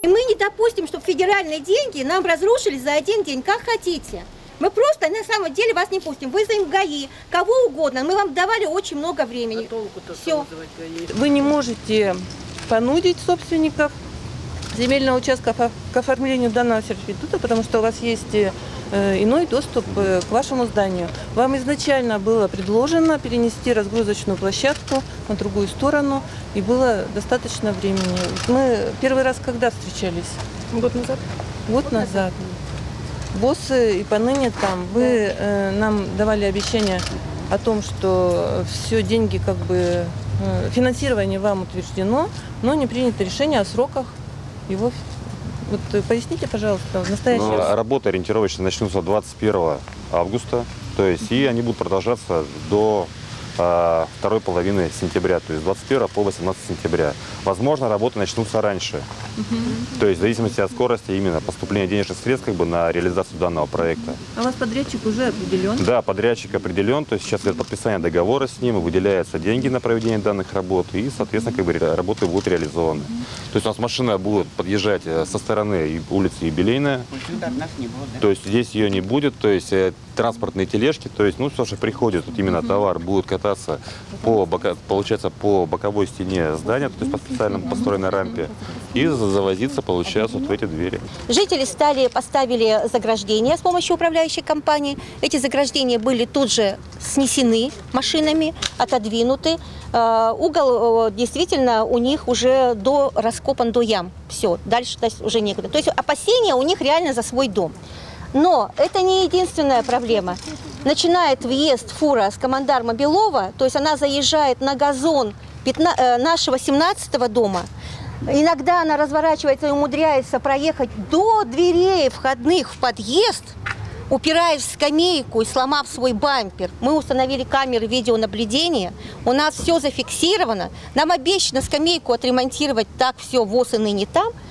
И мы не допустим, чтобы федеральные деньги нам разрушили за один день, как хотите. Мы просто на самом деле вас не пустим. Вызовем ГАИ, кого угодно. Мы вам давали очень много времени. Все. Вы не можете понудить собственников земельного участка к оформлению данного сервитута, потому что у вас есть иной доступ к вашему зданию. Вам изначально было предложено перенести разгрузочную площадку на другую сторону, и было достаточно времени. Мы первый раз когда встречались? Год назад. Год назад. Боссы и поныне там. Вы нам давали обещание о том, что все деньги, как бы, финансирование вам утверждено, но не принято решение о сроках его. Вот поясните, пожалуйста, в настоящее время. Работы ориентировочно начнутся 21 августа, то есть и они будут продолжаться до второй половины сентября, то есть с 21 по 18 сентября. Возможно, работы начнутся раньше. То есть в зависимости от скорости именно поступления денежных средств как бы на реализацию данного проекта. А у вас подрядчик уже определен? Да, подрядчик определен, то есть сейчас идет подписание договора с ним, выделяются деньги на проведение данных работ, и, соответственно, как бы работы будут реализованы. То есть у нас машина будет подъезжать со стороны улицы Юбилейная, то есть здесь ее не будет, то есть транспортные тележки, то есть, ну, все, что приходит, вот именно товар, будут кататься получается, по боковой стене здания, то есть по специально построенной рампе, и завозиться, получается, вот в эти двери. Жители поставили заграждения с помощью управляющей компании. Эти заграждения были тут же снесены машинами, отодвинуты. Угол действительно у них уже раскопан до ям. Все, дальше уже некуда. То есть опасения у них реально за свой дом. Но это не единственная проблема. Начинает въезд фура с командарма Белова, то есть она заезжает на газон нашего 17-го дома. Иногда она разворачивается и умудряется проехать до дверей входных в подъезд, упираясь в скамейку и сломав свой бампер. Мы установили камеры видеонаблюдения, у нас все зафиксировано. Нам обещано скамейку отремонтировать, так все ВОС и ныне там.